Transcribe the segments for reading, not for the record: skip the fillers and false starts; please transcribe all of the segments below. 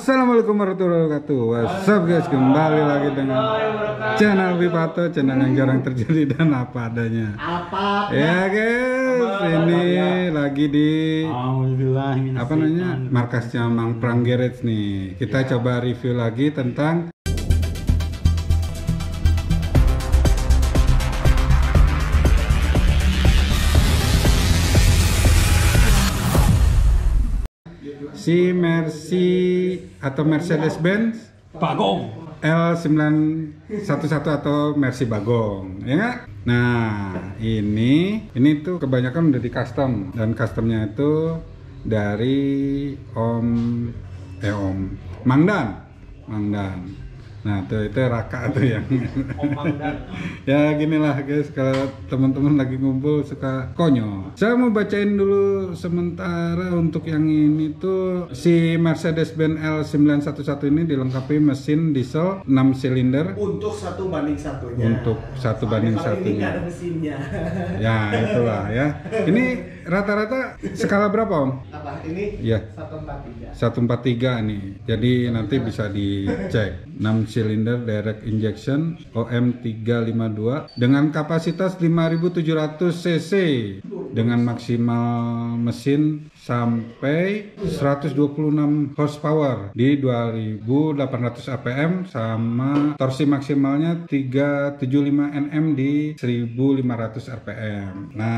Assalamualaikum warahmatullahi wabarakatuh. What's up guys, kembali lagi dengan channel Wipato, channel yang jarang terjadi dan apa adanya. Ya guys, ini lagi di apa namanya, markasnya Mang Prang Garage nih. Kita coba review lagi tentang si Mercedes-Benz Bagong L911 atau Mercy Bagong, ya nggak? Nah, ini tuh kebanyakan udah di custom, dan customnya itu dari Om Mangdan. Nah, itu Raka tuh yang ya ginilah guys, kalau teman-teman lagi ngumpul suka konyol. Saya mau bacain dulu sementara. Untuk yang ini tuh si Mercedes-Benz L911 ini dilengkapi mesin diesel 6 silinder untuk 1:1-nya. Untuk 1:1-nya. Ini nggak ada mesinnya. Ya itulah ya. Ini rata-rata skala berapa Om? Apa ini? Ya. 143. 143 nih. Jadi nanti bisa dicek. 6 silinder direct injection OM352 dengan kapasitas 5.700 cc dengan maksimal mesin sampai 126 horsepower di 2.800 APM sama torsi maksimalnya 375 Nm di 1.500 RPM.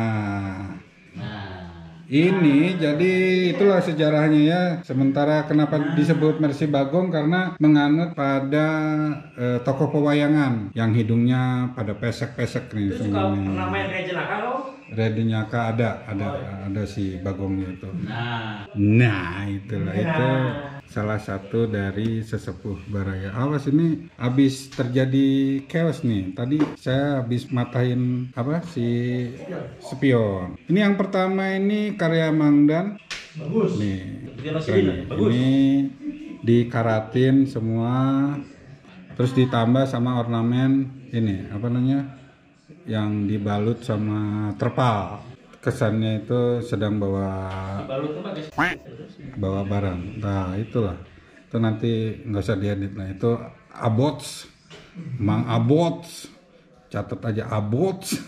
Ini jadi itulah sejarahnya ya. Sementara kenapa disebut Mercy Bagong, karena menganut pada tokoh pewayangan yang hidungnya pada pesek-pesek nih. itu suka pernah main kayak jenaka lo? Redinyaka ada si Bagongnya itu. Nah itulah itu salah satu dari sesepuh Baraya. Awas, ini habis terjadi chaos nih. Tadi saya habis matahin si spion. Ini yang pertama, ini karya Mangdan. Bagus. Nih. Bagus. Ini dikaratin semua. Terus ditambah sama ornamen ini apa namanya? Yang dibalut sama terpal. Kesannya itu sedang bawa barang. Nah itulah, itu nanti nggak usah diedit lah. Itu Abots, Mang Abots, catat aja Abots.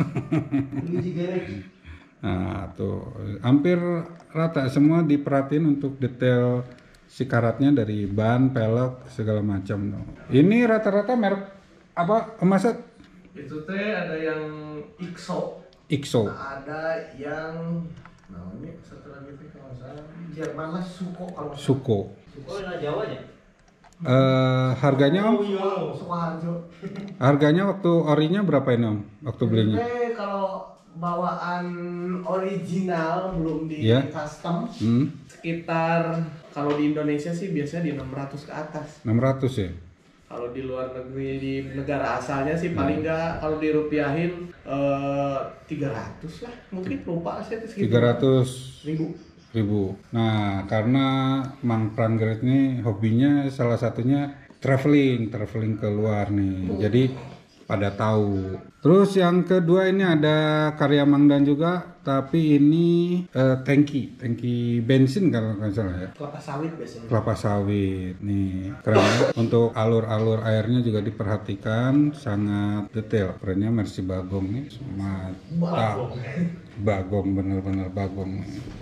Nah tuh hampir rata semua, diperhatiin untuk detail si karatnya dari ban, pelek, segala macam. Ini rata-rata merek apa Mas? Itu teh ada yang Ikso. ada yang namanya satu lagi teh kalau salah Jerman lah, Suko. Suko. Jawa ya? Harganya Om? Sukoharjo. Harganya waktu orinya berapa ini Om? Waktu belinya? Kalau bawaan original belum di custom, sekitar kalau di Indonesia sih biasanya di 600 ke atas. 600 ya? Kalau di luar negeri, di negara asalnya sih paling nggak, kalau dirupiahin 300 lah, mungkin lupa sih itu sekitar 300.000. Nah, karena Mang Prang Garage ini hobinya salah satunya traveling ke luar nih. Jadi pada tahu. Terus yang kedua ini ada karya Mangdan juga, tapi ini tangki bensin kalau nggak salah ya. Kelapa sawit biasanya. Kelapa sawit nih, keren. Untuk alur airnya juga diperhatikan, sangat detail. Kerennya Mercy Bagong nih, mantap. Bagong, bener-bener Bagong.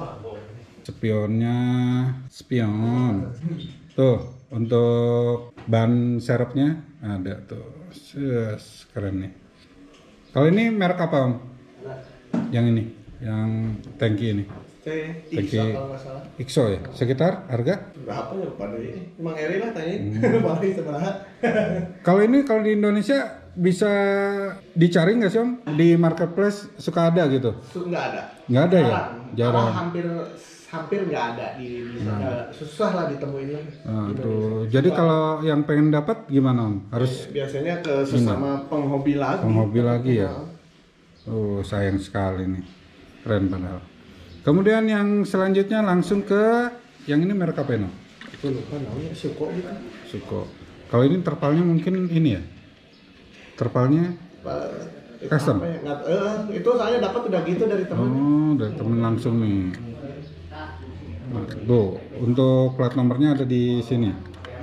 Spion. Tuh, untuk ban serepnya ada tuh. Keren nih. Kalau ini merek apa Om? Yang ini, yang tangki ini. Ikso kalau nggak salah. Ikso ya. Sekitar harga? Berapa ya pada ini? Emang Eri lah tanyain. Paling seberapa? Kalau ini kalau di Indonesia bisa dicari nggak sih Om? Di marketplace suka ada gitu? Nggak ada. Nggak ada ya? Jarang. Hampir nggak ada di susah lah ditemuin lagi. Tuh. Jadi kalau yang pengen dapat gimana Om? Harus biasanya ke sesama penghobi lagi. Ya. Oh, sayang sekali nih. Keren padahal. Kemudian yang selanjutnya langsung ke yang ini merek apa ini? Itu lupa namanya, Suko gitu. Suko. Kalau ini terpalnya mungkin ini ya? Terpalnya custom? Itu saya dapat udah gitu dari teman. Oh, dari temen langsung nih. Tuh, untuk plat nomornya ada di sini.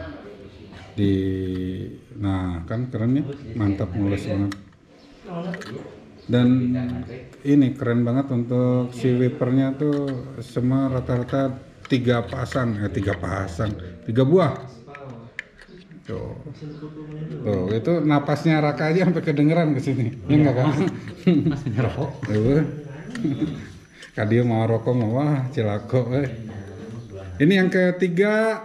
Nah kan keren nih, mantap, mulus banget. Dan ini keren banget untuk si wipernya tuh, semua rata-rata 3 buah. Tuh. Tuh, itu napasnya Raka aja sampai kedengeran ke sini. Ya enggak kan? Masih ngerokok. Kadia mau rokok mau wah cilako. Ini yang ketiga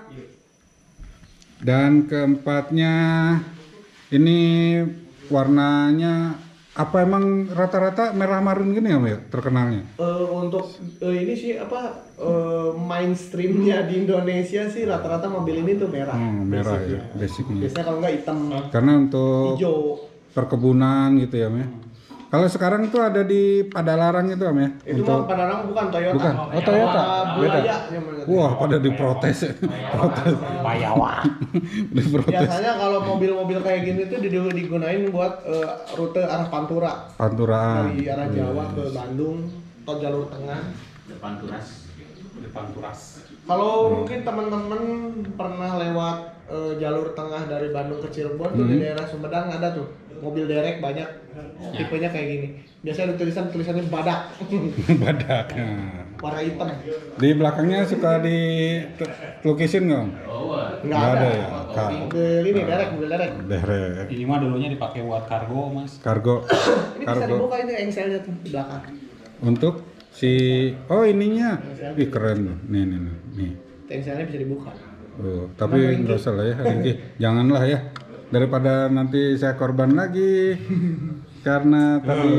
dan keempatnya ini warnanya apa, emang rata-rata merah marun gini ya terkenalnya? Untuk ini sih mainstreamnya di Indonesia sih rata-rata mobil ini tuh merah. Merah ya, basicnya. Biasanya kalau nggak hitam, Karena untuk hijau. perkebunan gitu ya, Kalau sekarang tuh ada di Padalarang itu ya? Itu mah Padalarang bukan Toyota. Bukan. Oh, Toyota. Beda. Bulaya. Wah, pada diprotes. Protes. Bayawa. Diprotes. Biasanya kalau mobil-mobil kayak gini tuh digunain buat rute arah Pantura. Panturaan. Dari arah Jawa ke Bandung atau jalur tengah. Depan turas. Kalau mungkin teman-teman pernah lewat jalur tengah dari Bandung ke Cirebon tuh di daerah Sumedang ada tuh mobil derek banyak tipenya kayak gini. Biasanya ada tulisannya badak. Badak. Warna hitam. Di belakangnya suka di lukisin nggak? Nggak ada ya. Mobil ini mobil derek. Derek. Ini mah dulunya dipakai buat kargo, Mas. Kargo. Ini bisa dibuka ini engselnya tuh di belakang. Untuk si ininya. Ih keren. Nih. Engselnya bisa dibuka. Oh, tapi nggak usah lah ya, Ringki. Janganlah ya. Daripada nanti saya korban lagi. Karena tadi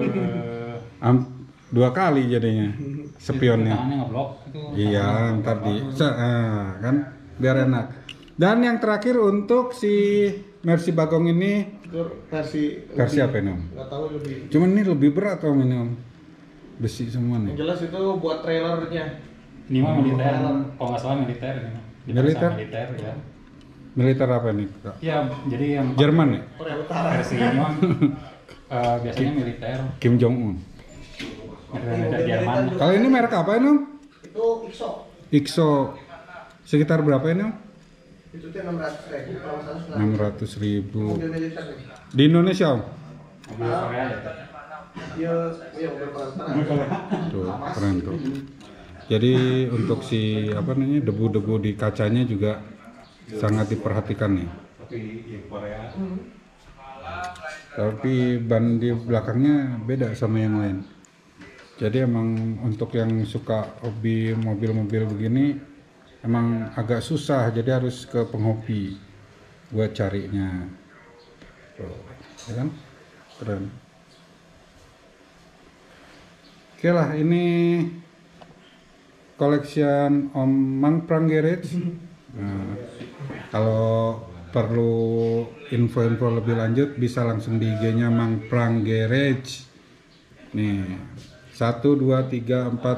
2 kali jadinya spionnya. Tangannya ngeblok itu. Iya, ntar kan biar enak. Dan yang terakhir untuk si Mercy Bagong ini Itu versi apa ini Om? nggak tahu lebih. Cuman ini lebih berat Om ini Om. Besi semua nih. Yang jelas itu buat trailernya. Ini mah militer, kalau nggak salah militer ini mah. Militer? Militer ya. Militer apa nih Kak? Iya, jadi yang Jerman ya? Korea Utara. versi ini mah biasanya militer. Kim Jong Un. Militer Jerman. Kalau ini merek apa ini Om? Itu IXO. IXO. Sekitar berapa ini Om? Itu tuh 600.000 kalau nggak salah. 600.000. Mobil militer nih. Di Indonesia Om? Mobil Korea ya. Iya mobil perang. Tuh, keren tuh. Jadi untuk si apa namanya debu-debu di kacanya juga sangat diperhatikan nih. Tapi yang Korea. Tapi ban di belakangnya beda sama yang lain. Jadi emang untuk yang suka hobi mobil-mobil begini emang agak susah, jadi harus ke penghobi buat carinya. Tuh, ya kan? Keren. Oke lah, ini collection Om Mang Prang Garage. Nah, kalau perlu info-info lebih lanjut bisa langsung di IG-nya Mang Prang Garage. Nih, 1, 2, 3, 4,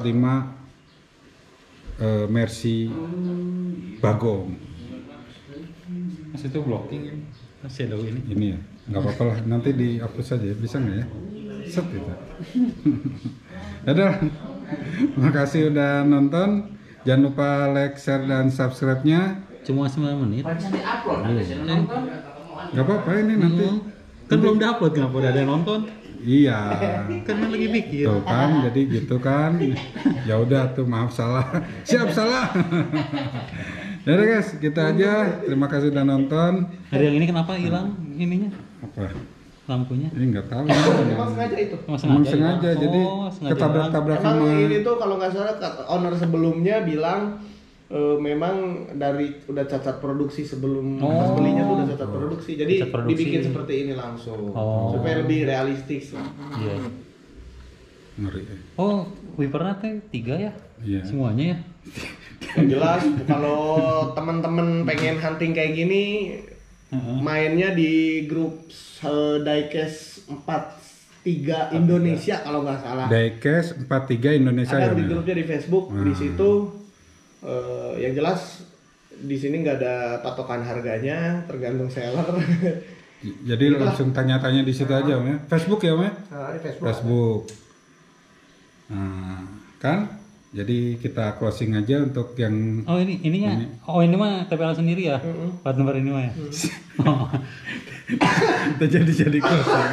5 Mercy Bagong. Mas itu blocking masih ada ini. Ini ya, nggak apa-apa lah. Nanti dihapus saja, bisa nggak ya? Set gitu. Dadah. Makasih udah nonton. Jangan lupa like, share, dan subscribe-nya. Cuma 9 menit. Bisa di-upload nanti saya nonton. Gak apa-apa ini nanti. Kan belum diupload, kenapa udah ada yang nonton? Iya. Kan yang lagi bikin. Tuh kan, jadi gitu kan. Ya udah tuh, maaf salah. Siap salah. Yaudah guys, kita aja. Terima kasih udah nonton. Hari yang ini kenapa hilang ininya? Apa? Lampunya? Ini nggak tahu. Emang sengaja itu. Emang sengaja, hilang? jadi Oh, sengaja ketabrak-tabrak Emang sama. ini tuh kalau nggak salah owner sebelumnya bilang memang dari udah cacat produksi sebelum pas belinya tuh udah cacat produksi. Jadi Cacat produksi. dibikin seperti ini langsung supaya lebih realistis. Iya. Ngeri. Oh, wipernya teh 3 ya? Iya. Semuanya ya? Yang jelas kalau teman-teman pengen hunting kayak gini mainnya di grup Diecast 43 Indonesia kalau nggak salah. Diecast 43 Indonesia Ada ya. di Mel? grupnya di Facebook. Di situ yang jelas di sini nggak ada patokan harganya, tergantung seller. Jadi langsung tanya-tanya di situ aja, ya. Facebook ya, Om ya? Nah, di Facebook. Facebook. Nah, kan? Jadi kita closing aja untuk yang Oh ininya. Oh ini mah TPL sendiri ya. Plat nomor ini mah ya. Oh. kita jadi closing.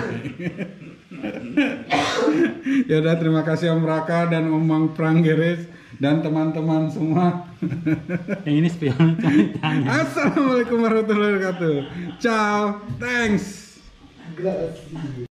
Ya udah, terima kasih Om Raka dan Om Mang Pranggeres dan teman-teman semua. Yang ini spion. Assalamualaikum warahmatullahi wabarakatuh. Ciao, thanks.